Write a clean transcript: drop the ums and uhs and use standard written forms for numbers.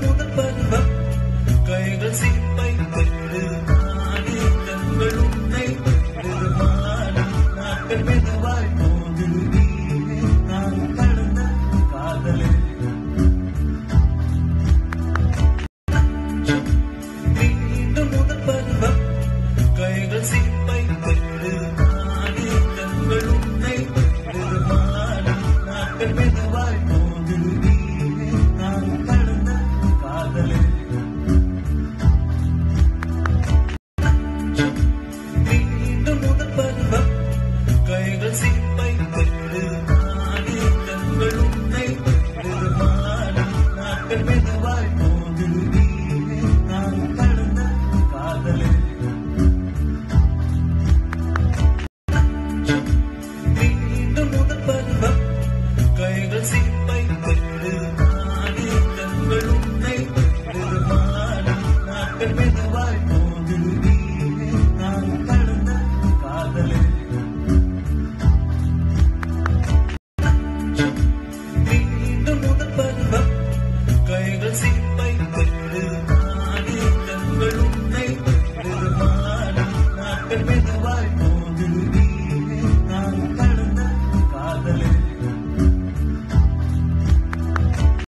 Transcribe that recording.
முதல் பருவம் கைகள் சீப்பை பெருமானே கண்கள் உன்னை பெருமானே நாட்கள் மெதுவாய் போகுது நீனே நான் கடந்த காதலே மீண்டும் முதல் பருவம் கைகள் சீப்பை பெருமானே கண்கள் உன்னை பெருமானே நாட்கள் மெதுவாய் போகுது நீனே நான் கடந்த காதலே மீண்டும் முதல் பருவம் கைகள் சீப்பை பெருமானே கண்கள் உன்னை பெருமானே நாட்கள் மெதுவாய் போகுது நீனே நான் கடந்த காதலே மீண்டும் முதல் பருவம் கைகள் சீப்பை பெருமானே கண்கள் உன்னை பெருமானே நாட்கள் மெதுவாய் போகுது நீனே நான் கடந்த காதலே மீண்டும் முதல் பருவம் கைகள் சீப்பை பெருமானே கண்கள் உன்னை பெருமானே நாட்கள்